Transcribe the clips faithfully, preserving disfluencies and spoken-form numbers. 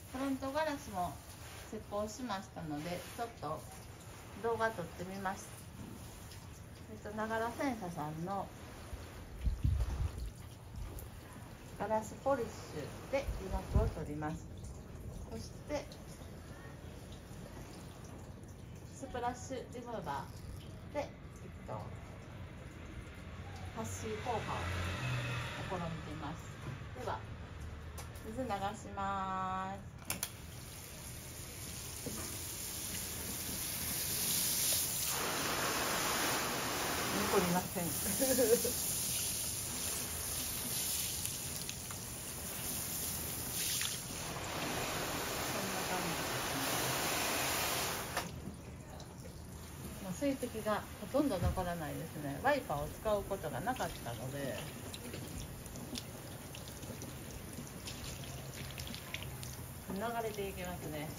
フロントガラスも施工しましたので、ちょっと動画撮ってみます。えっと、ながらセンサさんのガラスポリッシュで油膜を取ります。そしてスプラッシュリムーバーで、えっと、撥水効果を試みています。では水流します。残りません水滴がほとんど残らないですね。ワイパーを使うことがなかったので、流れていきますね。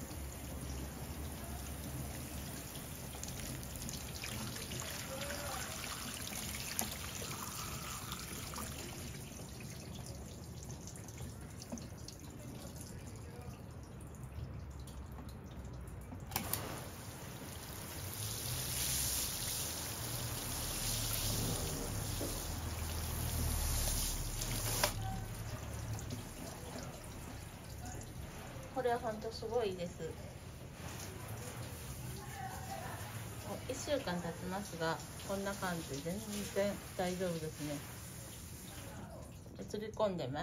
これは本当すごいです。いっしゅうかん経ちますが、こんな感じで全然大丈夫ですね。映り込んでます。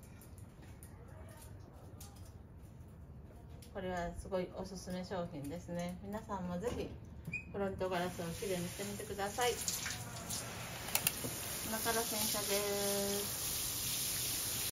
これはすごいおすすめ商品ですね。皆さんもぜひフロントガラスをきれいにしてみてください。今から洗車です。